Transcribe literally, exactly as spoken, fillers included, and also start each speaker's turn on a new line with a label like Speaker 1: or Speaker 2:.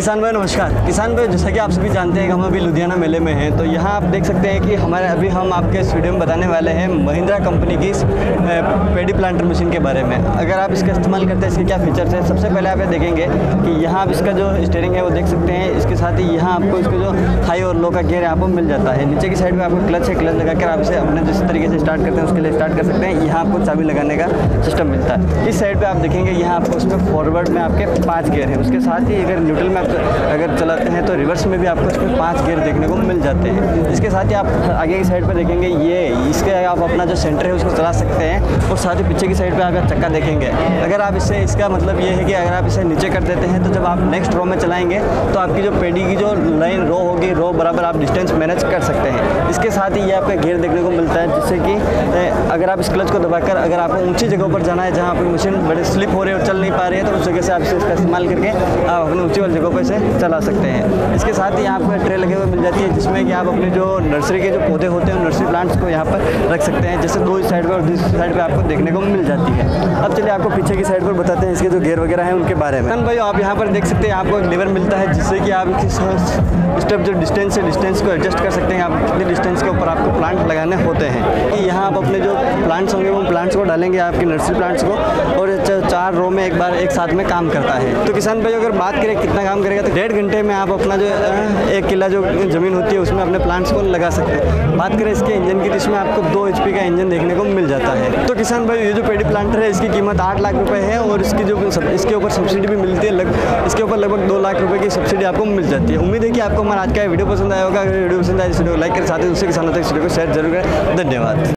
Speaker 1: किसान भाई नमस्कार। किसान भाई जैसा कि आप सभी जानते हैं कि हम अभी लुधियाना मेले में हैं, तो यहाँ आप देख सकते हैं कि हमारे अभी हम आपके इस वीडियो में बताने वाले हैं महिंद्रा कंपनी की इस पेडी प्लांटर मशीन के बारे में। अगर आप इसका इस्तेमाल करते हैं इसके क्या फीचर्स हैं, सबसे पहले आप ये देखेंगे कि यहाँ आप इसका जो स्टीयरिंग है वो देख सकते हैं। इसके साथ ही यहाँ आपको इसका जो हाई और लो का गियर आपको मिल जाता है। नीचे की साइड में आपको क्लच है, क्लच लगाकर आप इसे अपने जिस तरीके से स्टार्ट करते हैं उसके लिए स्टार्ट कर सकते हैं। यहाँ आपको चाबी लगाने का सिस्टम मिलता है। इस साइड पर आप देखेंगे यहाँ आपको उसमें फॉरवर्ड में आपके पाँच गियर हैं। उसके साथ ही अगर न्यूट्रल में अगर चलाते हैं तो रिवर्स में भी आपको इसमें पांच गियर देखने को मिल जाते हैं। इसके साथ ही आप आगे की साइड पर देखेंगे ये इसके आप अपना जो सेंटर है उसको चला सकते हैं। और साथ ही पीछे की साइड पे आप चक्का देखेंगे। अगर आप इसे इसका मतलब ये है कि अगर आप इसे नीचे कर देते हैं तो जब आप नेक्स्ट रो में चलाएंगे तो आपकी जो पेडी की जो लाइन रो होगी, रो बराबर आप डिस्टेंस मैनेज कर सकते हैं। इसके साथ ही ये आपका गियर देखने को मिलता है, जिससे कि अगर आप इस क्लच को दबाकर अगर आपको ऊँची जगहों पर जाना है जहाँ आपकी मशीन बड़े स्लिप हो रही है और चल नहीं पा रही है, तो उस जगह से आप इसे इसका इस्तेमाल करके आप अपनी ऊँची वाली जगहों पर इसे चला सकते हैं। इसके साथ ही यहाँ पर ट्रे लगे हुए मिल जाती है, जिसमें कि आप अपने जो नर्सरी के जो पौधे होते हैं नर्सरी प्लांट्स को यहाँ पर रख सकते हैं। जैसे दो साइड पर और दूसरी साइड पर आपको देखने को मिल जाती है। अब चलिए आपको पीछे की साइड पर बताते हैं इसके जो गियर वगैरह हैं उनके बारे में। भाई आप यहाँ पर देख सकते हैं आपको एक लीवर मिलता है, जिससे कि आप स्टेप जो डिस्टेंस है डिस्टेंस को एडजस्ट कर सकते हैं। आप कितने डिस्टेंस के ऊपर आपको प्लांट लगाने होते हैं कि यहाँ आप अपने जो प्लांट्स होंगे वो प्लांट्स को डालेंगे आपकी नर्सरी प्लांट्स को, और चार रो में एक बार एक साथ में काम करता है। तो किसान भाई अगर बात करें कितना काम करेगा तो डेढ़ घंटे में आप अपना जो एक किला जो ज़मीन होती है उसमें अपने प्लांट्स को लगा सकते हैं। बात करें इसके इंजन की तो इसमें आपको दो एच पी का इंजन देखने को मिल जाता है। तो किसान भाई ये जो पेडी प्लांटर है इसकी कीमत आठ लाख रुपए है और इसकी जो इसके ऊपर सब्सिडी भी मिलती है, लग इसके ऊपर लगभग दो लाख रुपए की सब्सिडी आपको मिल जाती है। उम्मीद है कि आपको हमारा आज का वीडियो पसंद आया होगा। अगर वीडियो पसंद आए तो वीडियो को लाइक करें, साथ ही दूसरे किसानों तक इस वीडियो को शेयर जरूर करें। धन्यवाद।